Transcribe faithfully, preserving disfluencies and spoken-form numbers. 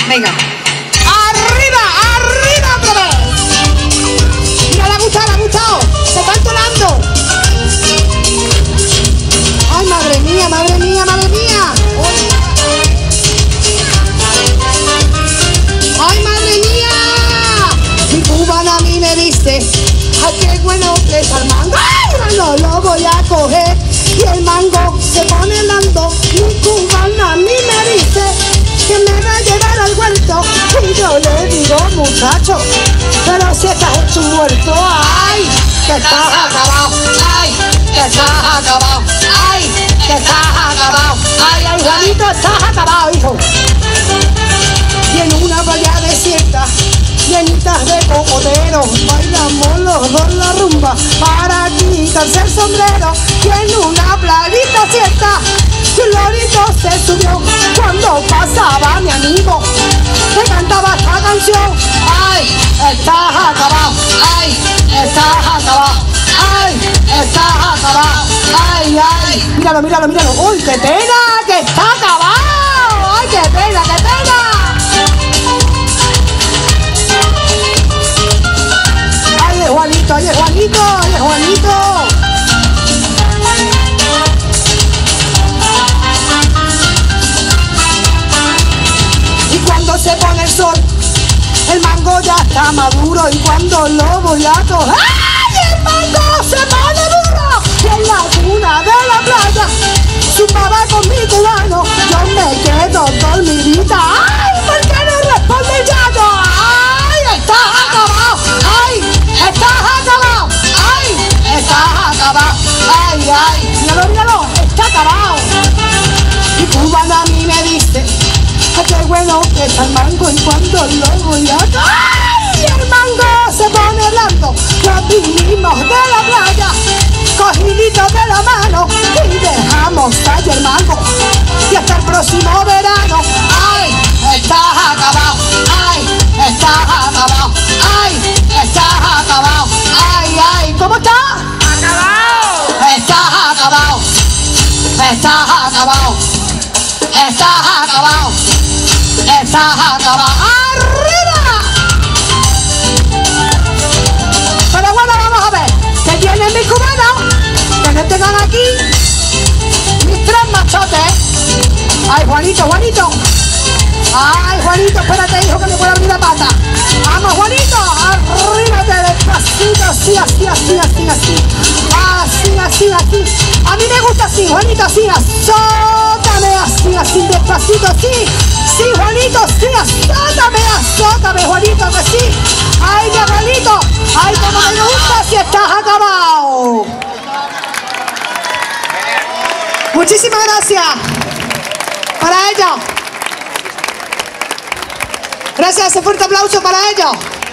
Venga. Arriba, arriba otra vez. Mira, le ha gustado, le ha gustado. Se está entonando. Ay, madre mía, madre mía, madre mía. Ay, madre mía. Mi cubana a mí me dice, ay, qué bueno que es el mango. Ay, no lo voy a coger. Y el mango se pone helando. Mi cubana a mí me dice que me va a llevar al huerto. Y yo le digo, muchacho, pero si estás hecho un muerto. Ay, que estás acabado. Ay, que estás acabado. Ay, que estás acabado. Ay, ay, Juanito, estás acabado, hijo. Y en una playa desierta, llenitas de cocoteros, bailamos los dos la rumba para quitarse el sombrero. Y en una playita cierta, un lorito se subió cuando pasaba mi amigo, que cantaba esta canción. Ay, estás acabado. Ay, estás acabado. Ay, estás acabado. Ay, ay. Míralo, míralo, míralo. Uy, qué pena, que está acabado. Ay, qué pena, qué pena. Ay, Juanito, ay, Juanito, ay, Juanito. Y cuando se pone el sol, el mango ya está maduro. Y cuando lo voy a coger, ¡ay! El mango se pone duro. Y en la cuna de la playa, zumbaba con mi cubano. Yo me quedo dormidita. ¡Ay! ¿Por qué no responde el gallo? ¡Ay! ¡Estás acabado! ¡Ay! ¡Estás acabado! ¡Ay! ¡Estás acabado! ¡Ay, ay! Míralo, míralo, está acabado. Y cubana a mí me dice, ay, qué bueno que está el mango. Y cuando lo voy a... ¡ay! El mango se pone blando. Nos vinimos de la playa, cogiditos de la mano, y dejamos caer el mango. Y hasta el próximo verano. ¡Ay! Estás acabado. ¡Ay! Estás acabado. ¡Ay! Estás acabado. ¡Ay, ay! ¿Cómo está? ¡Acabado! Estás acabado. Estás acabado. Estás acabado. Estás acabado. ¡Arriba! Pero bueno, vamos a ver. ¿Qué tienen mis cubanos? Que no tengan aquí mis tres machotes. Ay, Juanito, Juanito. Ay, Juanito, espérate, hijo, que me puedo abrir la pata. Vamos, Juanito, arríbate despacito, así, así, así, así, así. Así, así, así. A mí me gusta así, Juanito, así, azótame, así, así, despacito, así. Sí, Juanito, sí, azótame, azótame, Juanito, que sí. Ay, mi abuelito, ay, como me gusta si estás acabado. Muchísimas gracias. Para ellos. Gracias, ese fuerte aplauso para ellos.